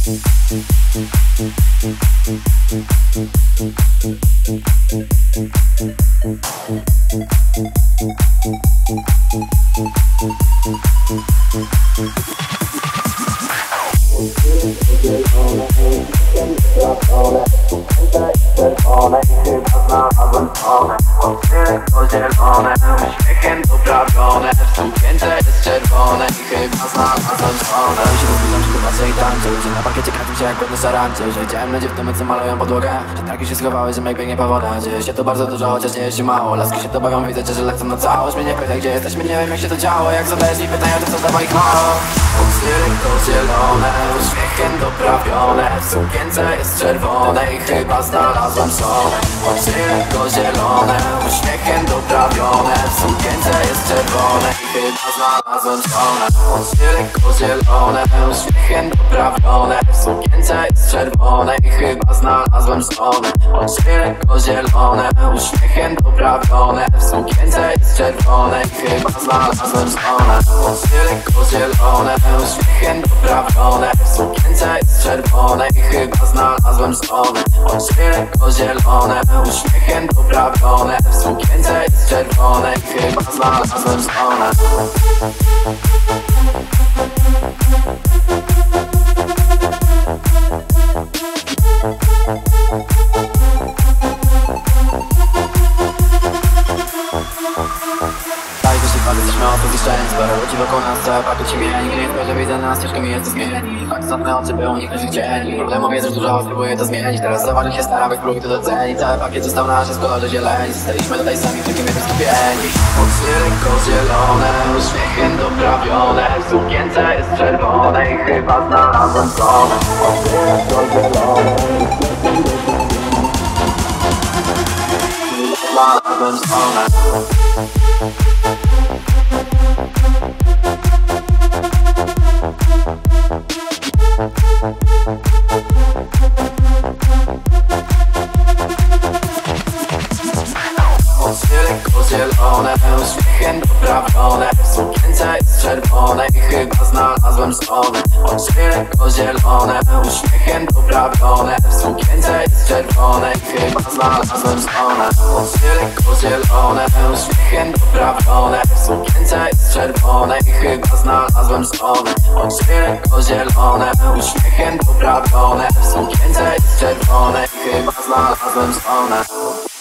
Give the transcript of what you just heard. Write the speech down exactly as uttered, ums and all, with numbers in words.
Czerwone i chyba znalazłem stronę. Oczy lekko zielone, uśmiechem doprawione. W sukience jest czerwone i chyba znalazłem stronę. Ja się rozbieram, że patrzę i tańczę. Ludzie na parkiecie kręcą się jak głodne szarańcze. Że widziałem na dziewczyny, co malują podłogę. Że traki się schowały, że jak biegnie po wodę. Dzieje się to bardzo dużo, chociaż dzieje się mało. Laski się to bawią, widzę, że lecą na całość. Mnie nie pytaj, gdzie jesteśmy, nie wiem jak się to działo. Jak zależni, pytają, to co dawa ich mało. Oczy lekko zielone, uśmiechem doprawione. W sukience jest czerwone i chyba znalazłem stronę. Oczy lekko zielone, uśmiechem doprawione. W sukience jest czerwone i chyba znalazłem stronę. Oczy lekko zielone, uśmiechem doprawione. W sukience jest czerwone i chyba znalazłem stronę. Oczy lekko zielone, uśmiechem doprawione. W sukience jest czerwone i chyba znalazłem stronę. Oczy lekko zielone, uśmiechem doprawione. W sukience jest czerwone i chyba znalazłem stronę. Oczy lekko zielone, uśmiechem doprawione. W sukience jest czerwone i chyba znalazłem stronę. Daj to się patrzeć, jesteśmy od szczęść. Parę ludzi wokół nas, całe party ci mieli. Gdy nie tylko, że widzę nas, ciężko mi jest to zmienić. Choć zamknę oczy, by uniknąć ich cieni. Problemów jest już dużo, spróbuję to zmienić. Teraz zauważy się staram, by próbuj to docenić. Cały pakiet został nasz, jest w kolorze zieleni. Zostaliśmy tutaj sami, tylko my skupieni. Oczy lekko zielone, uśmiechem doprawione. W sukience jest czerwone i chyba znalazłem stronę. Oczy lekko zielone, znalazłem stronę. Oczy lekko zielone, uśmiechem doprawione. W sukience jest czerwone i chyba znalazłem stronę. Oczy lekko zielone, uśmiechem doprawione. W sukience jest czerwone i chyba znalazłem stronę. Oczy lekko zielone, uśmiechem doprawione. W sukience jest czerwone i chyba znalazłem stronę. Oczy lekko zielone, uśmiechem doprawione. W sukience jest czerwone i chyba znalazłem stronę.